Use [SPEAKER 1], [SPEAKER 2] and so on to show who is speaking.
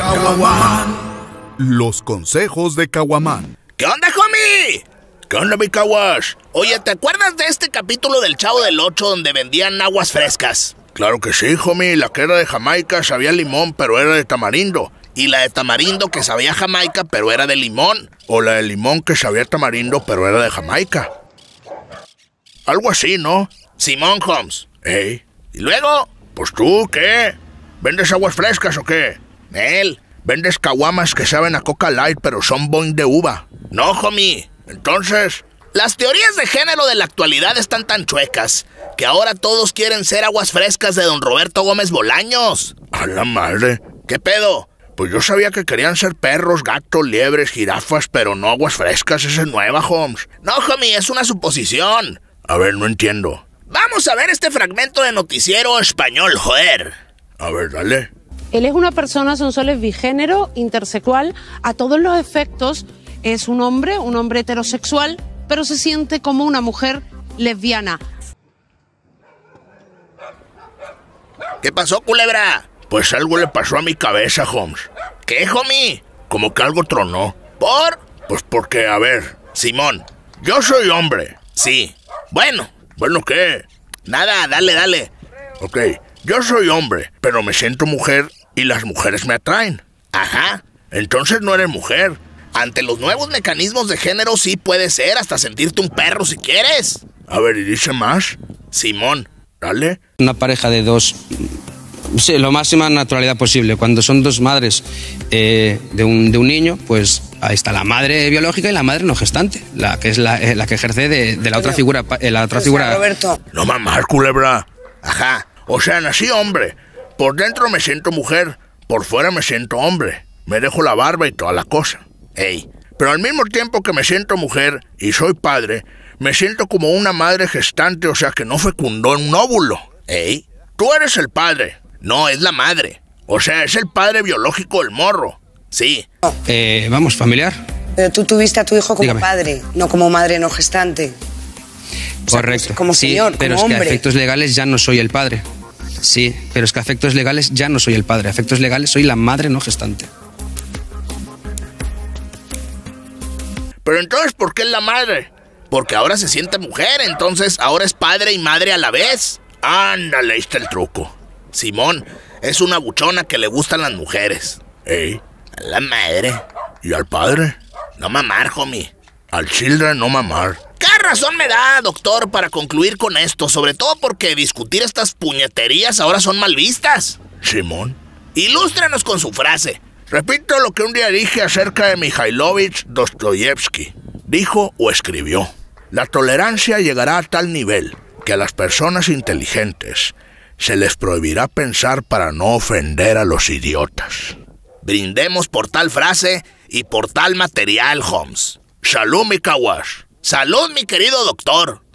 [SPEAKER 1] Caguaman. Los consejos de Caguaman.
[SPEAKER 2] ¿Qué onda, homie? ¿Qué onda, mi Caguas? Oye, ¿te acuerdas de este capítulo del Chavo del Ocho donde vendían aguas frescas? Claro que sí, homie. La que era de Jamaica sabía limón, pero era de tamarindo. Y la de tamarindo que sabía Jamaica, pero era de limón. O la de limón que sabía tamarindo, pero era de Jamaica. Algo así, ¿no? Simón, Holmes. ¿Y luego? Pues tú, ¿qué? ¿Vendes aguas frescas o qué? Él. ¿Vendes caguamas que saben a Coca Light, pero son boing de uva? No, homie. Entonces... Las teorías de género de la actualidad están tan chuecas que ahora todos quieren ser aguas frescas de don Roberto Gómez Bolaños. ¡A la madre! ¿Qué pedo? Pues yo sabía que querían ser perros, gatos, liebres, jirafas, pero no aguas frescas. Esa es nueva, Holmes. No, homie, es una suposición. A ver, no entiendo. Vamos a ver este fragmento de noticiero español, joder. A ver, dale.
[SPEAKER 3] Él es una persona, Sonsoles, bigénero, intersexual. A todos los efectos es un hombre heterosexual, pero se siente como una mujer lesbiana.
[SPEAKER 2] ¿Qué pasó, culebra? Pues algo le pasó a mi cabeza, Holmes. ¿Qué, homie? Como que algo tronó. ¿Por? Pues porque, a ver, Simón, yo soy hombre. Sí. Bueno, ¿qué? Nada, dale. Ok, yo soy hombre, pero me siento mujer y las mujeres me atraen. Ajá, entonces no eres mujer. Ante los nuevos mecanismos de género sí puede ser hasta sentirte un perro si quieres. A ver, ¿y dice más? Simón, dale.
[SPEAKER 4] Una pareja de dos, sí, lo máxima naturalidad posible. Cuando son dos madres de un niño, pues ahí está la madre biológica y la madre no gestante, la que es la que ejerce de la otra figura.
[SPEAKER 3] Roberto.
[SPEAKER 2] No mamar, culebra. Ajá, o sea, nací hombre. Por dentro me siento mujer, por fuera me siento hombre. Me dejo la barba y toda la cosa. Pero al mismo tiempo que me siento mujer y soy padre, me siento como una madre gestante, o sea que no fecundó en un óvulo. Tú eres el padre, no, es la madre. O sea, es el padre biológico del morro. Sí.
[SPEAKER 4] Vamos, familiar.
[SPEAKER 5] Pero tú tuviste a tu hijo como
[SPEAKER 4] Dígame.
[SPEAKER 5] padre, no como madre no gestante.
[SPEAKER 4] Correcto.
[SPEAKER 5] O sea, como señor,
[SPEAKER 4] sí, pero
[SPEAKER 5] como
[SPEAKER 4] es que
[SPEAKER 5] hombre.
[SPEAKER 4] a efectos legales ya no soy el padre. Sí, pero es que a efectos legales ya no soy el padre. A efectos legales soy la madre no gestante.
[SPEAKER 2] Pero entonces, ¿por qué es la madre? Porque ahora se siente mujer, entonces ahora es padre y madre a la vez. Ándale, ahí está el truco. Simón es una buchona que le gustan las mujeres. A la madre. ¿Y al padre? No mamar, homie. Al children no mamar. ¿Qué razón me da, doctor, para concluir con esto? Sobre todo porque discutir estas puñeterías ahora son mal vistas. Simón. Ilústrenos con su frase. Repito lo que un día dije acerca de Mikhailovich Dostoyevsky. Dijo o escribió: la tolerancia llegará a tal nivel que a las personas inteligentes se les prohibirá pensar para no ofender a los idiotas. Brindemos por tal frase y por tal material, Holmes. Salud, mi Caguas. Salud, mi querido doctor.